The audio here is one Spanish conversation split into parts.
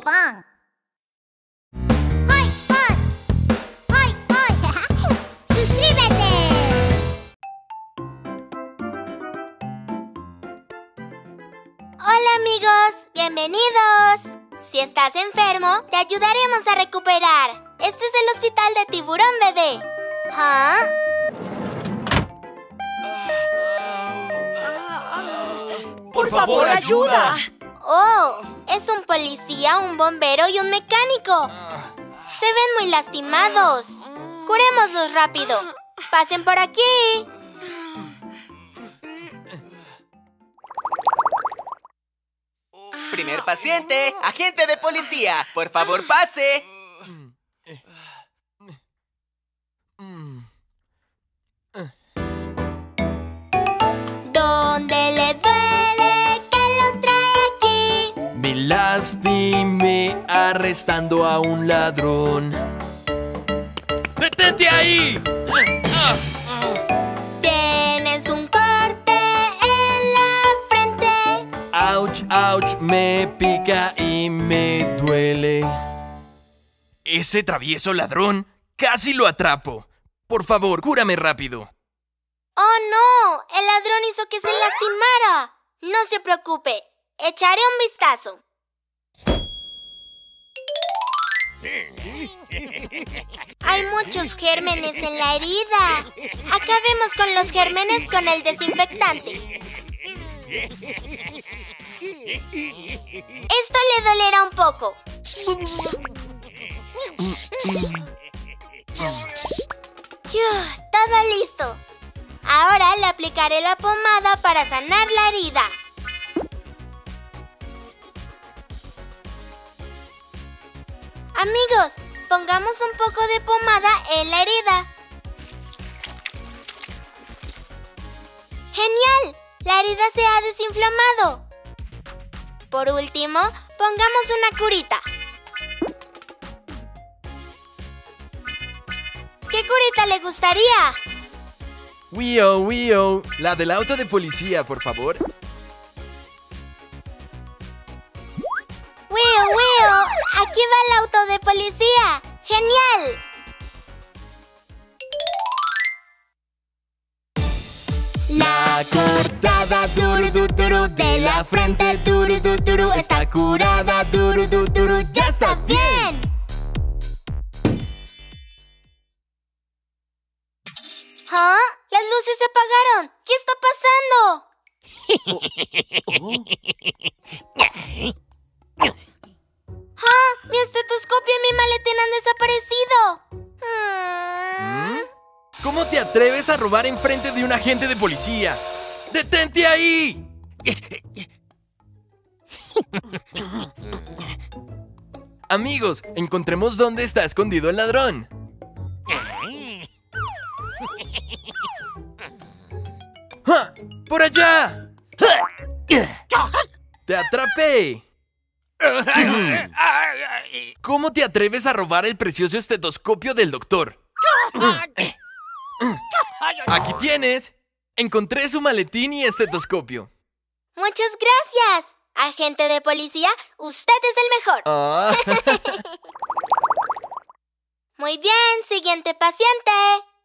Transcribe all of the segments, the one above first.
pan. ¡Hoy, hoy! ¡Hoy, hoy! ¡Suscríbete! Hola amigos, bienvenidos. Si estás enfermo, te ayudaremos a recuperar. Este es el hospital de Tiburón Bebé. ¿Ah? ¡Por favor, ayuda! Oh, es un policía, un bombero y un mecánico. Se ven muy lastimados. Curémoslos rápido. Pasen por aquí. Primer paciente, agente de policía. Por favor, pase. ¿Dónde le duele que lo trae aquí? Me lastimé arrestando a un ladrón. ¡Detente ahí! Tienes un corte en la frente. ¡Auch, ouch! Me pica y me duele. Ese travieso ladrón, casi lo atrapo. Por favor, cúrame rápido. ¡Oh, no! El ladrón hizo que se lastimara. No se preocupe. Echaré un vistazo. Hay muchos gérmenes en la herida. Acabemos con los gérmenes con el desinfectante. Esto le dolerá un poco. Todo listo. Ahora le aplicaré la pomada para sanar la herida. Amigos, pongamos un poco de pomada en la herida. ¡Genial! La herida se ha desinflamado. Por último, pongamos una curita. ¿Qué curita le gustaría? Wio, la del auto de policía, por favor. Wio, aquí va el auto de policía. ¡Genial! La cortada duru de la frente duru está curada duru, ya está bien. ¿Ah? ¡Las luces se apagaron! ¿Qué está pasando? ¡Ah! ¡Mi estetoscopio y mi maletín han desaparecido! ¿Cómo te atreves a robar enfrente de un agente de policía? ¡Detente ahí! Amigos, encontremos dónde está escondido el ladrón. ¡Ja! ¡Por allá! ¡Te atrapé! ¿Cómo te atreves a robar el precioso estetoscopio del doctor? Aquí tienes. Encontré su maletín y estetoscopio. ¡Muchas gracias! Agente de policía, usted es el mejor. Ah. Muy bien, siguiente paciente.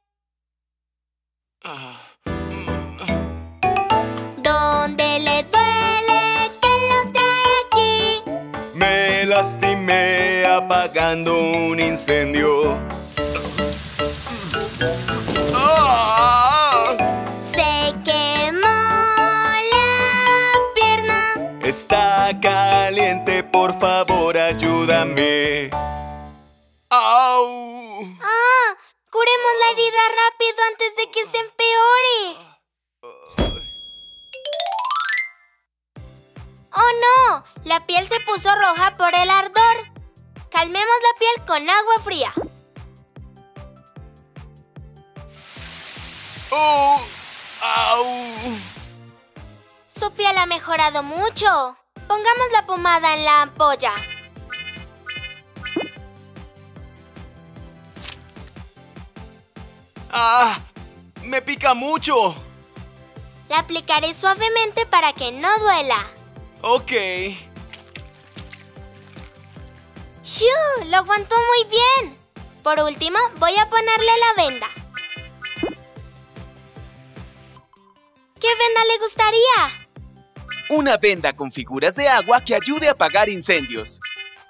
¿Dónde le duele que lo trae aquí? Me lastimé apagando un incendio. Se quemó la pierna. Está caliente, por favor, ayúdame. ¡Au! ¡Ah! Curemos la herida rápido antes de que se empeore. ¡Oh, no! La piel se puso roja por el ardor. Calmemos la piel con agua fría. ¡Oh! ¡Au! Su piel ha mejorado mucho. Pongamos la pomada en la ampolla. ¡Ah! ¡Me pica mucho! La aplicaré suavemente para que no duela. Ok. ¡Fiu! Lo aguantó muy bien. Por último, voy a ponerle la venda. ¿Qué venda le gustaría? Una venda con figuras de agua que ayude a apagar incendios.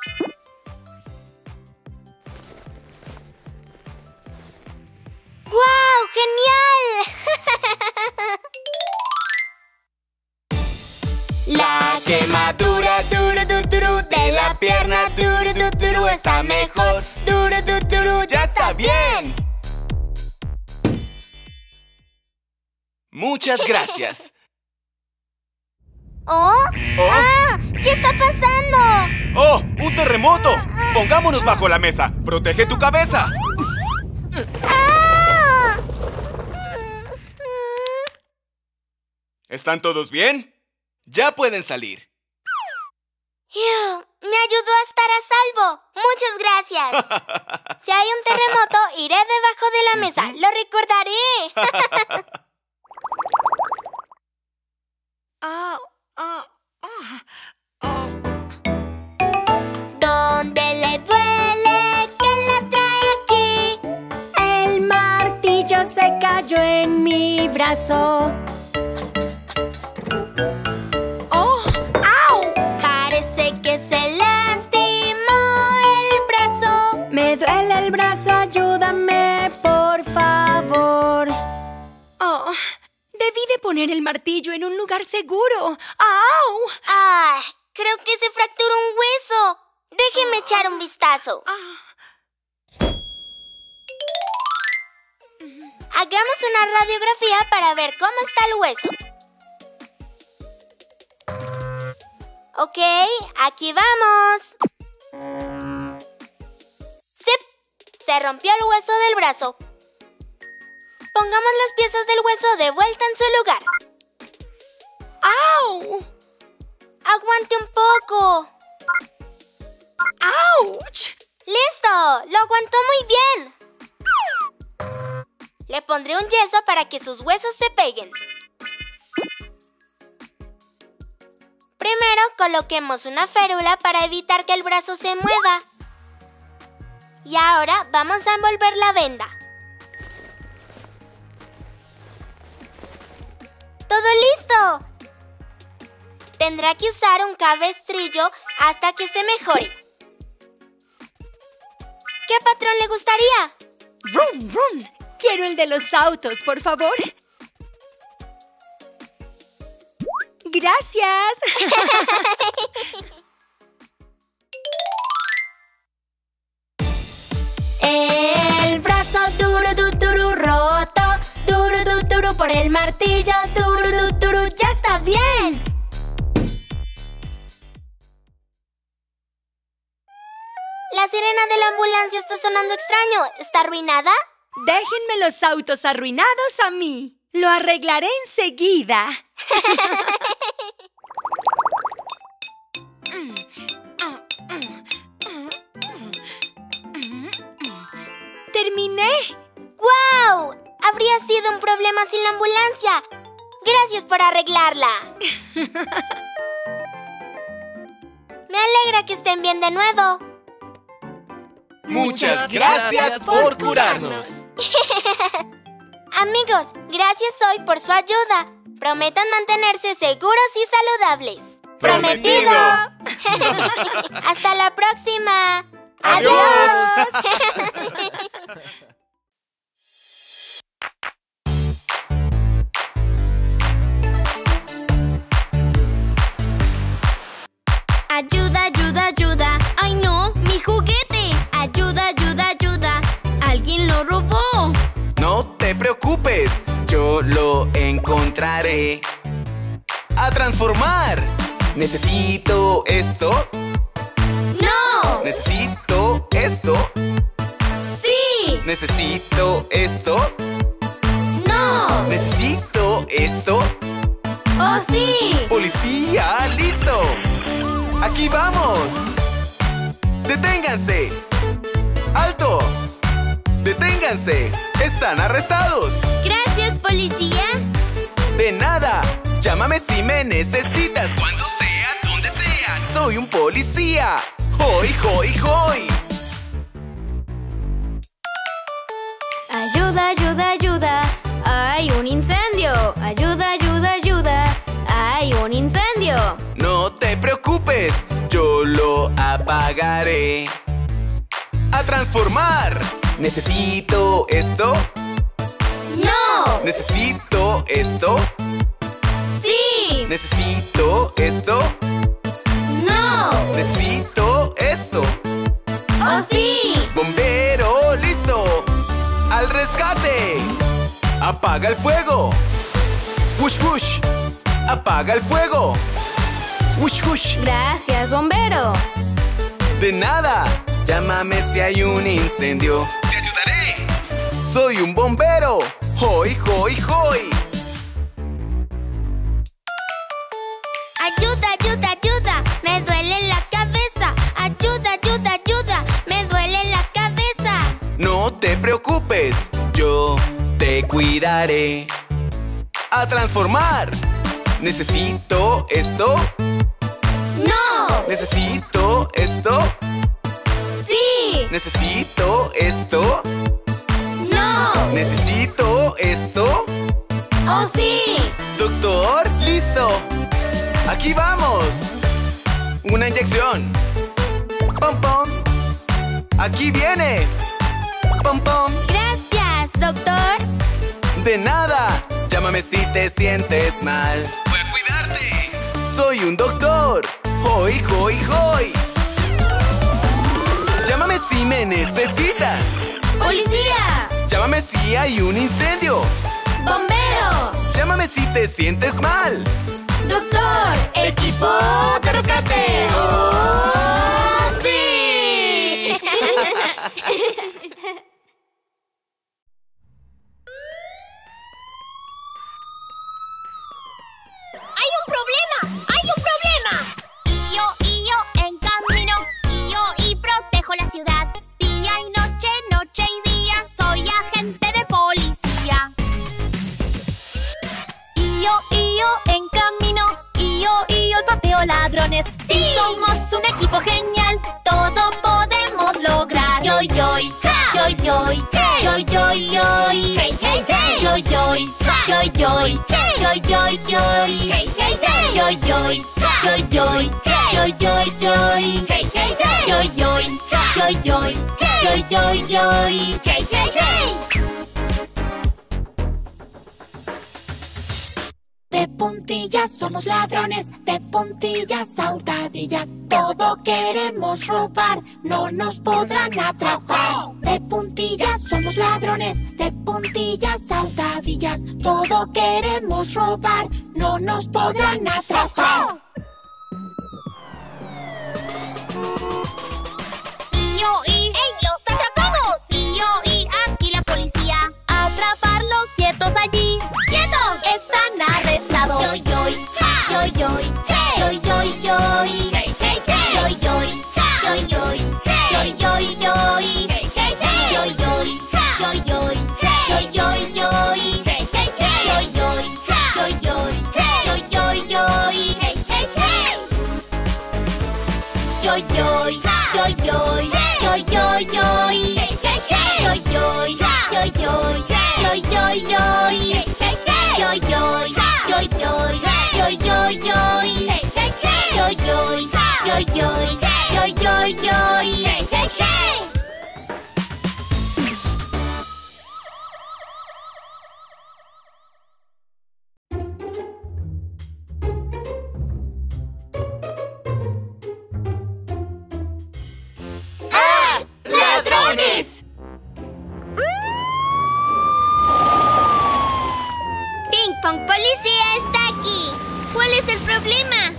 ¡Guau! ¡Genial! La quemadura de la pierna está mejor. ¡Ya está bien! Muchas gracias. ¿Oh? ¡Ah! ¿Qué está pasando? ¡Oh! ¡Un terremoto! Pongámonos bajo la mesa. ¡Protege tu cabeza! ¡Ah! ¿Están todos bien? Ya pueden salir. Me ayudó a estar a salvo. Muchas gracias. Si hay un terremoto, iré debajo de la mesa. Lo recordaré. ¿Dónde le duele? ¿Quién la trae aquí? El martillo se cayó en mi brazo. ¡Oh! ¡Au! Parece que se lastimó el brazo. Me duele el brazo, ayúdame, por favor. Oh, debí de poner el martillo en un lugar seguro. ¡Au! ¡Ay! Creo que se fracturó un hueso. Déjeme echar un vistazo. Hagamos una radiografía para ver cómo está el hueso. Ok, aquí vamos. ¡Sí! Se rompió el hueso del brazo. Pongamos las piezas del hueso de vuelta en su lugar. ¡Au! ¡Aguante un poco! ¡Auch! ¡Listo! ¡Lo aguantó muy bien! Le pondré un yeso para que sus huesos se peguen. Primero coloquemos una férula para evitar que el brazo se mueva. Y ahora vamos a envolver la venda. ¡Todo listo! Tendrá que usar un cabestrillo hasta que se mejore. ¿Qué patrón le gustaría? ¡Vrum, vrum! Quiero el de los autos, por favor. ¡Gracias! El brazo roto, por el martillo, ya está bien. La sirena de la ambulancia está sonando extraño. ¿Está arruinada? Déjenme los autos arruinados a mí. Lo arreglaré enseguida. ¡Terminé! ¡Guau! Habría sido un problema sin la ambulancia. Gracias por arreglarla. Me alegra que estén bien de nuevo. Muchas gracias por curarnos. Amigos, gracias hoy por su ayuda. Prometan mantenerse seguros y saludables. ¡Prometido! ¡Hasta la próxima! ¡Adiós! Ayuda, ayuda, ayuda. ¡Ay no! ¡Mi juguete! Ayuda, ayuda, ayuda. ¡Alguien lo robó! No te preocupes, yo lo encontraré. ¡A transformar! Necesito esto. ¡No! Necesito esto. ¡Sí! Necesito esto. ¡No! Necesito esto. ¡Oh, sí! ¡Policía! ¡Listo! ¡Aquí vamos! ¡Deténganse! ¡Alto! ¡Deténganse! ¡Están arrestados! Gracias, policía. ¡De nada! Llámame si me necesitas, cuando sea, donde sea. ¡Soy un policía! ¡Hoy, hoy, hoy! Ayuda, ayuda, ayuda. Hay un incendio. Ayuda, ayuda, ayuda. Hay un incendio. No te preocupes, yo lo apagaré. ¡A transformar! ¿Necesito esto? ¡No! ¿Necesito esto? ¡Sí! ¿Necesito esto? ¡No! ¿Necesito esto? ¡Oh, sí! ¡Bombero, listo! ¡Al rescate! ¡Apaga el fuego! ¡Wush, wush! ¡Apaga el fuego! ¡Wush, wush! Gracias, bombero. ¡De nada! Llámame si hay un incendio. ¡Te ayudaré! ¡Soy un bombero! ¡Hoy, hoy, hoy! Ayuda, ayuda, ayuda. Me duele la cabeza. Ayuda, ayuda, ayuda. Me duele la cabeza. No te preocupes, yo te cuidaré. ¡A transformar! ¿Necesito esto? ¡No! ¿Necesito esto? ¡Sí! ¿Necesito esto? ¡No! ¿Necesito esto? ¡Oh, sí! Doctor, listo. Aquí vamos. Una inyección. Pom, pom. Aquí viene. Pom, pom. Gracias, doctor. De nada. Llámame si te sientes mal. Voy a cuidarte. Soy un doctor. Hoy, hoy, hoy. Llámame si me necesitas. ¡Policía! Llámame si hay un incendio. ¡Bombero! Llámame si te sientes mal. ¡Doctor! ¡Equipo de rescate! ¡Oh, sí! ¡Hay un problema! ¡Hay un problema! Y yo en camino. Y protejo la ciudad. Día y noche, noche y día. Soy agente de policía. Y yo en camino. Y yo olfateo ladrones. ¡Sí! Somos un equipo genial. Todo podemos lograr. Yo, ja. Yo, hey. Yo, hey, hey, hey. Yo, ja. Yo, hey. Yo, hey, hey. Yo, hey, hey, hey. Yo, ja. Yo, hey. Yo, hey, hey. Yo, hey, hey, hey. De puntillas somos ladrones, de puntillas hurtadillas. Todo queremos robar, no nos podrán atrapar. De puntillas somos ladrones, de puntillas hurtadillas. Todo queremos robar, no nos podrán atrapar. ¡Ey, los atrapamos! Y aquí la policía. Atraparlos quietos allí. ¡Quietos! Están arrestados. Yo, ja. Yo, hey. Yo, hey, hey, hey. Yo, ja. Yo, hey. Yo, hey, hey. Yo, ja. Yo, hey. Yo, hey, hey, hey. Yo, ja. Yo, hey. Hey, hey, hey. Yo, ja. Yo, hey. Hey, hey, hey. ¡Ah! ¡Ladrones! Ping Pong Policía está aquí. ¿Cuál es el problema?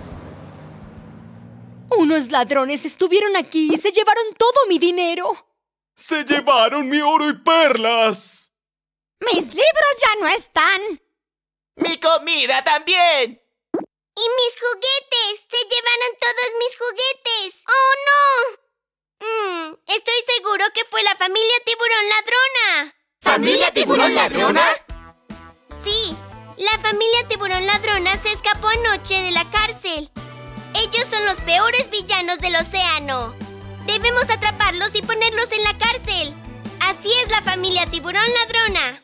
Unos ladrones estuvieron aquí y se llevaron todo mi dinero. ¡Se llevaron mi oro y perlas! ¡Mis libros ya no están! ¡Mi comida también! ¡Y mis juguetes! ¡Se llevaron todos mis juguetes! ¡Oh, no! Estoy seguro que fue la familia Tiburón Ladrona. ¿Familia Tiburón Ladrona? Sí, la familia Tiburón Ladrona se escapó anoche de la cárcel. Ellos son los peores villanos del océano. Debemos atraparlos y ponerlos en la cárcel. Así es la familia Tiburón Ladrona.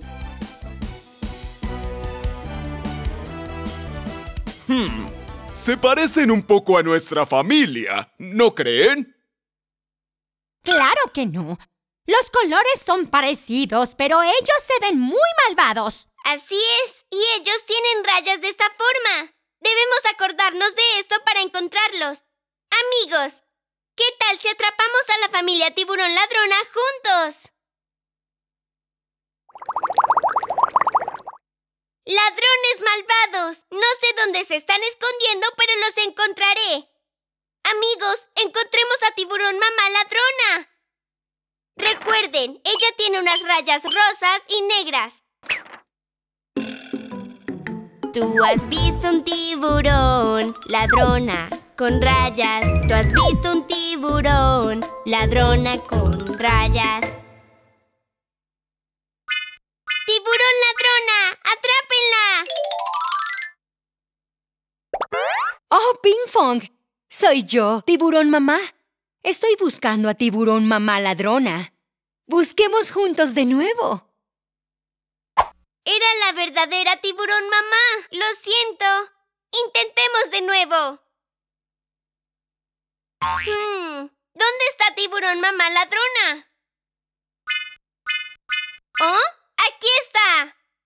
Se parecen un poco a nuestra familia, ¿no creen? ¡Claro que no! Los colores son parecidos, pero ellos se ven muy malvados. Así es, y ellos tienen rayas de esta forma. Debemos acordarnos de esto para encontrarlos. Amigos, ¿qué tal si atrapamos a la familia Tiburón Ladrona juntos? ¡Ladrones malvados! No sé dónde se están escondiendo, pero los encontraré. Amigos, encontremos a Tiburón Mamá Ladrona. Recuerden, ella tiene unas rayas rosas y negras. Tú has visto un tiburón, ladrona, con rayas. Tú has visto un tiburón, ladrona con rayas. ¡Tiburón ladrona! ¡Atrápenla! ¡Oh, Ping Fong! Soy yo, Tiburón Mamá. Estoy buscando a Tiburón Mamá Ladrona. Busquemos juntos de nuevo. Era la verdadera Tiburón Mamá. Lo siento. Intentemos de nuevo. ¿Dónde está Tiburón Mamá Ladrona? ¿Oh? ¡Aquí está!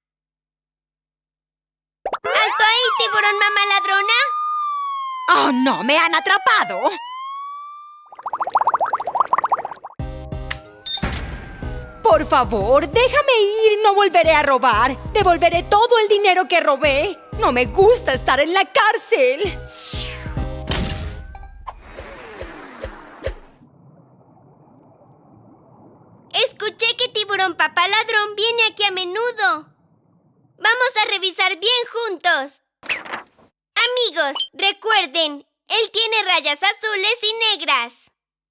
¡Alto ahí, Tiburón Mamá Ladrona! ¡Oh, no! ¡Me han atrapado! Por favor, déjame ir. No volveré a robar. Devolveré todo el dinero que robé. No me gusta estar en la cárcel. Escuché que Tiburón Papá Ladrón viene aquí a menudo. Vamos a revisar bien juntos. Amigos, recuerden, él tiene rayas azules y negras.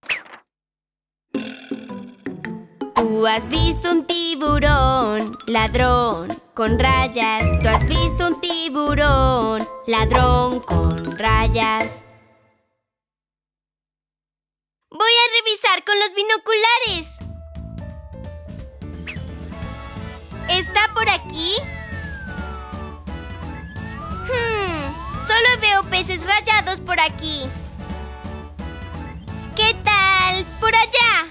Tú has visto un tiburón, ladrón, con rayas. Tú has visto un tiburón, ladrón, con rayas. Voy a revisar con los binoculares. ¿Está por aquí? Solo veo peces rayados por aquí. ¿Qué tal por allá?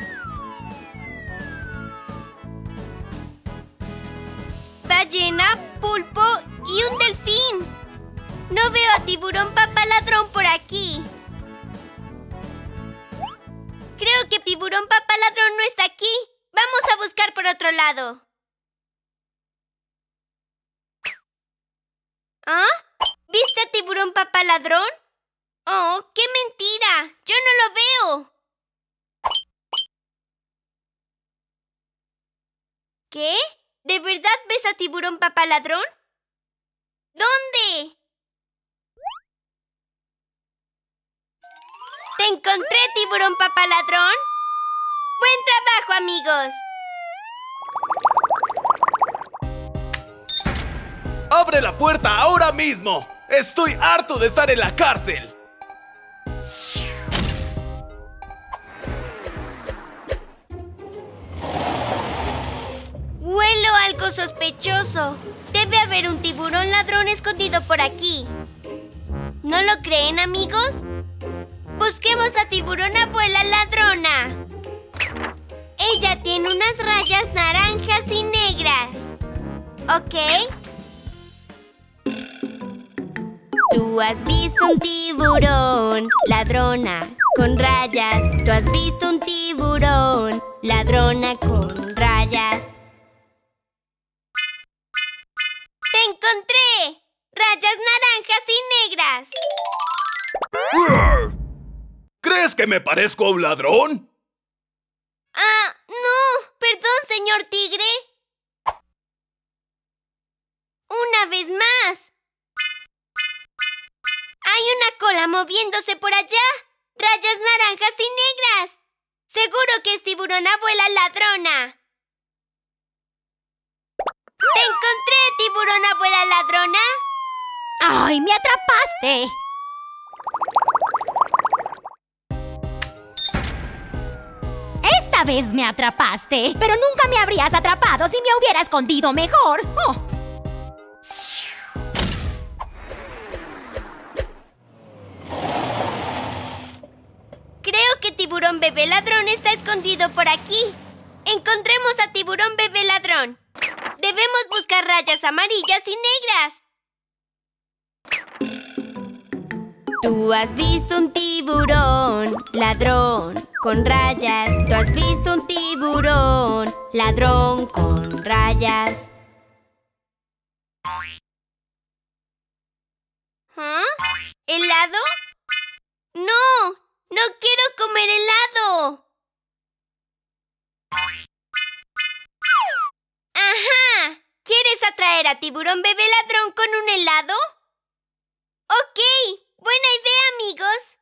Ballena, pulpo y un delfín. No veo a Tiburón Papá Ladrón por aquí. Creo que Tiburón Papá Ladrón no está aquí. Vamos a buscar por otro lado. ¿Ah? ¿Viste a Tiburón Papá Ladrón? ¡Oh, qué mentira! ¡Yo no lo veo! ¿Qué? ¿De verdad ves a Tiburón Papá Ladrón? ¿Dónde? ¡Te encontré, Tiburón Papá Ladrón! ¡Buen trabajo, amigos! ¡Abre la puerta ahora mismo! ¡Estoy harto de estar en la cárcel! Huelo algo sospechoso. Debe haber un tiburón ladrón escondido por aquí. ¿No lo creen, amigos? Busquemos a Tiburón Abuela Ladrona. Ella tiene unas rayas naranjas y negras. ¿Ok? Tú has visto un tiburón, ladrona, con rayas. Tú has visto un tiburón, ladrona con rayas. ¡Te encontré! ¡Rayas naranjas y negras! ¿Crees que me parezco a un ladrón? ¡Ah, no! Perdón, señor tigre. Una vez más. Hay una cola moviéndose por allá. Rayas naranjas y negras. Seguro que es Tiburón Abuela Ladrona. ¡Te encontré, Tiburón Abuela Ladrona! ¡Ay, me atrapaste! Esta vez me atrapaste, pero nunca me habrías atrapado si me hubiera escondido mejor. Oh. Creo que Tiburón Bebé Ladrón está escondido por aquí. Encontremos a Tiburón Bebé Ladrón. Debemos buscar rayas amarillas y negras. Tú has visto un tiburón ladrón con rayas. Tú has visto un tiburón ladrón con rayas. ¿Ah? ¿Helado? ¡No! ¡No quiero comer helado! ¡Ajá! ¿Quieres atraer a Tiburón Bebé Ladrón con un helado? ¡Ok! ¡Buena idea, amigos!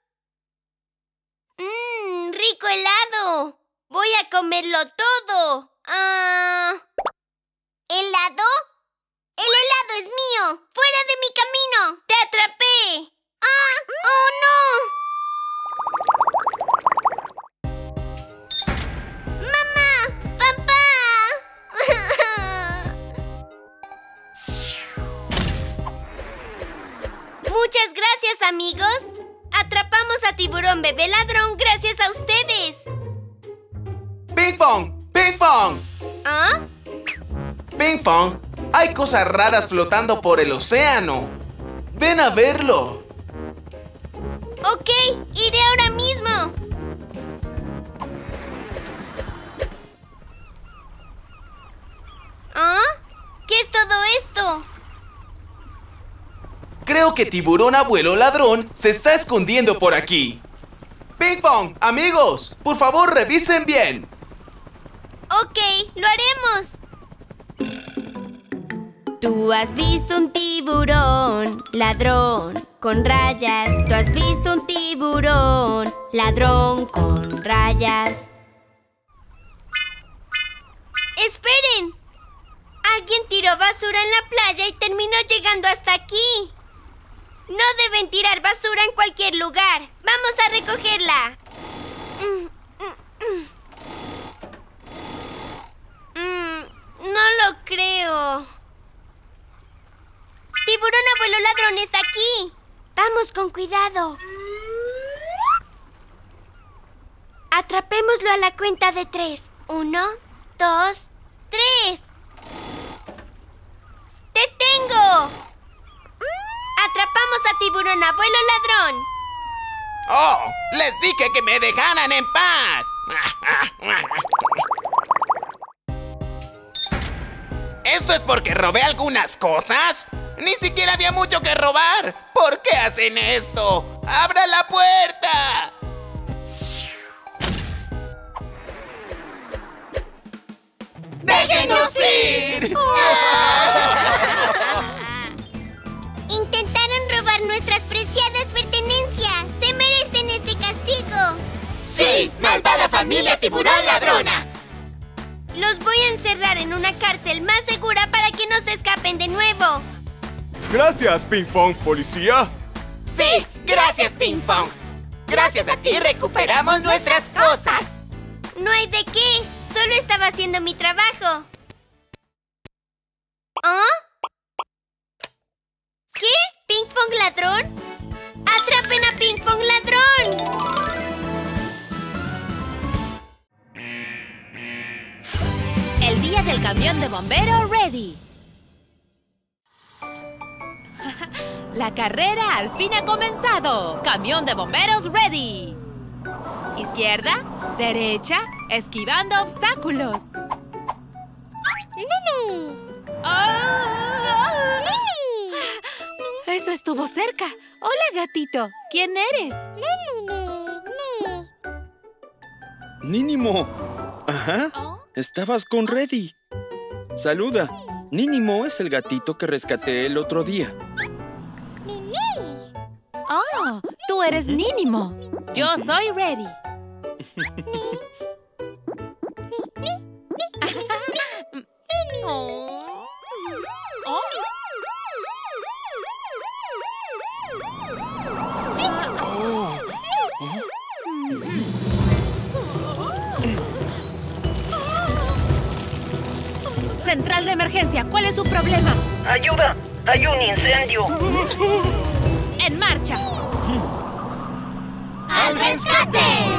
¡Rico helado! ¡Voy a comerlo todo! ¿Helado? ¡El helado es mío! ¡Fuera de mi camino! ¡Te atrapé! ¡Oh, no! ¡Mamá! ¡Papá! Muchas gracias, amigos. Atrapamos a Tiburón Bebé Ladrón gracias a ustedes. ¡Ping Pong! ¡Ping Pong! ¿Ah? ¡Ping Pong! Hay cosas raras flotando por el océano. ¡Ven a verlo! Ok, iré ahora mismo. ¿Ah? ¿Qué es todo esto? Creo que Tiburón Abuelo Ladrón se está escondiendo por aquí. ¡Ping Pong! ¡Amigos! ¡Por favor, revisen bien! Ok, lo haremos. Tú has visto un tiburón ladrón con rayas. Tú has visto un tiburón ladrón con rayas. ¡Esperen! Alguien tiró basura en la playa y terminó llegando hasta aquí. No deben tirar basura en cualquier lugar. ¡Vamos a recogerla! No lo creo. ¡Tiburón Abuelo Ladrón está aquí! ¡Vamos con cuidado! Atrapémoslo a la cuenta de 3. 1, 2, 3. ¡Te tengo! ¡Atrapamos a Tiburón Abuelo Ladrón! ¡Oh! ¡Les dije que me dejaran en paz! ¿Esto es porque robé algunas cosas? ¡Ni siquiera había mucho que robar! ¿Por qué hacen esto? ¡Abra la puerta! ¡Déjenos ir! Intentaron robar nuestras preciadas pertenencias. Se merecen este castigo. ¡Sí! ¡Malvada familia tiburón ladrona! Los voy a encerrar en una cárcel más segura para que no se escapen de nuevo. Gracias, Ping Pong, policía. Sí, gracias, Ping Pong. Gracias a ti recuperamos nuestras cosas. No hay de qué. Solo estaba haciendo mi trabajo. ¿Ah? ¿Qué? ¿Ping Pong Ladrón? ¡Atrapen a Ping Pong Ladrón! El día del camión de bombero ready. La carrera al fin ha comenzado. Camión de bomberos ready. Izquierda, derecha, esquivando obstáculos. ¡Lili! ¡Oh! ¡Lili! Eso estuvo cerca. Hola, gatito. ¿Quién eres? ¡Lili! ¡Nínimo! Ajá. ¿Oh? Estabas con Reddy. Saluda. Nínimo es el gatito que rescaté el otro día. Oh, tú eres Nínimo. Yo soy Reddy. Oh. Oh. Central de emergencia, ¿cuál es su problema? ¡Ayuda! ¡Hay un incendio! ¡En marcha! ¡Al rescate!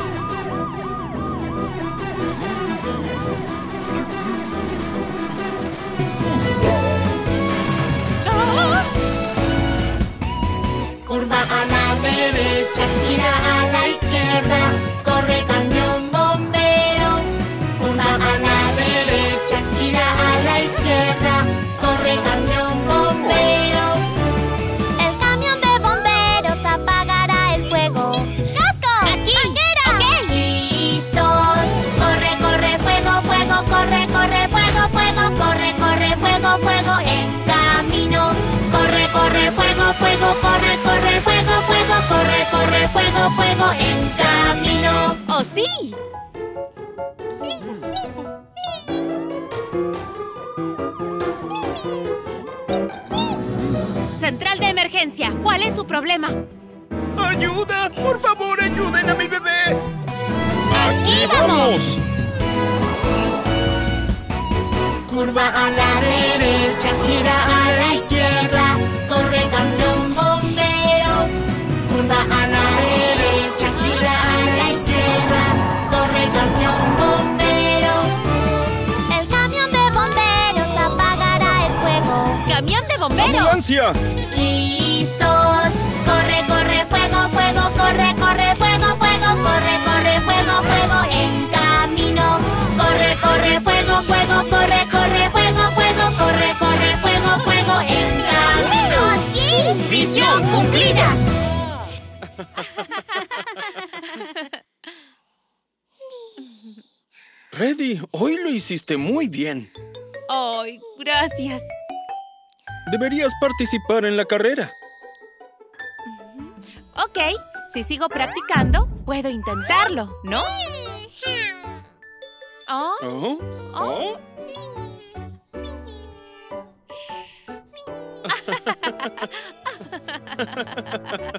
Curva a la derecha, gira a la izquierda, corre camión bombero. Curva a la derecha, gira a la izquierda, corre camión bombero. El camión de bomberos apagará el fuego. ¡Casco! ¡Aquí! ¡Manguera! ¡Ok! ¡Listos! Corre, corre, fuego, fuego, corre, corre, fuego, fuego, corre, corre, fuego, fuego, en camino. Corre, corre, fuego, fuego, corre, corre, fuego, fuego, corre, corre, fuego, fuego, en camino. ¡Oh, sí! Central de emergencia, ¿cuál es su problema? ¡Ayuda! ¡Por favor, ayuden a mi bebé! ¡Aquí vamos! Curva a la derecha, gira a la izquierda, corre camión bombero. Curva a la derecha, gira a la izquierda, corre camión bombero. El camión de bomberos apagará el fuego. ¡Camión de bomberos! ¡Ambulancia! Listos, corre, corre, fuego, fuego, corre, corre, fuego, fuego, corre, corre, fuego, fuego, en camino. Corre, corre, fuego, fuego, corre, corre, fuego, fuego, corre, corre, fuego, fuego, en camino. ¡Sí! ¡Misión cumplida! Reddy, hoy lo hiciste muy bien. ¡Ay, gracias! Deberías participar en la carrera. Ok, si sigo practicando, puedo intentarlo, ¿no? ¿Oh? ¿Oh? ¿Oh?